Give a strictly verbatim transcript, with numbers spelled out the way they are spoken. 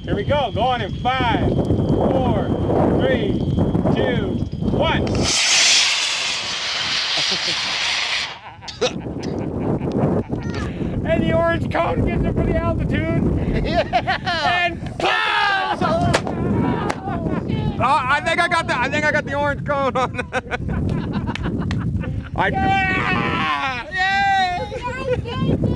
Here we go. Go on in five, four, three, two, one. And the orange cone gets it for the altitude. Yeah. And pow! Oh, I think I got the I think I got the orange cone on. I, Yeah! Yay!